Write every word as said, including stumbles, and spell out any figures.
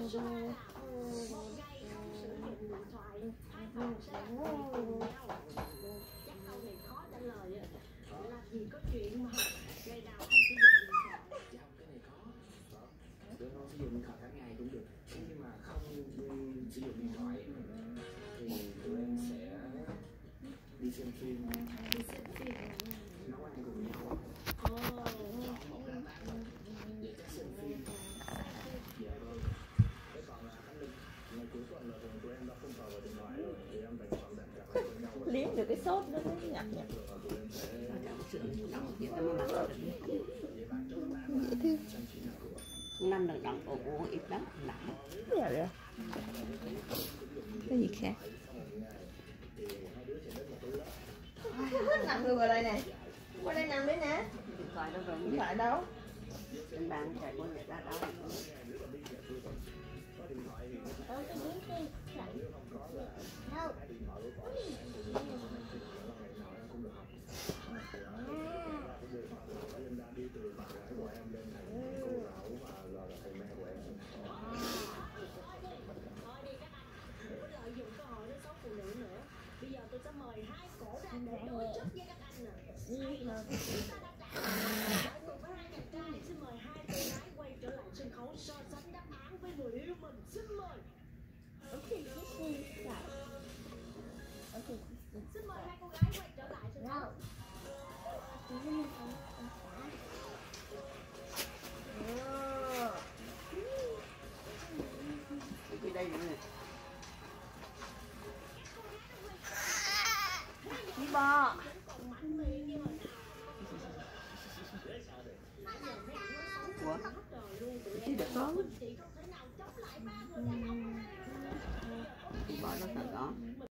Liếm được cái sốt nó mới nhặt nhặt. Dễ thương. Năm lần đọng ổ ổ ít lắm lắm. Dạ rồi. Cái gì khác? Hết nằm người vào đây nè. Qua đây nằm đấy nè. Điện thoại đâu rồi? Điện thoại đâu? Trên bàn chạy qua người ta đó. Đâu? Đi bò. Ủa? Chứ được có. Đi bò đâu sợ đó.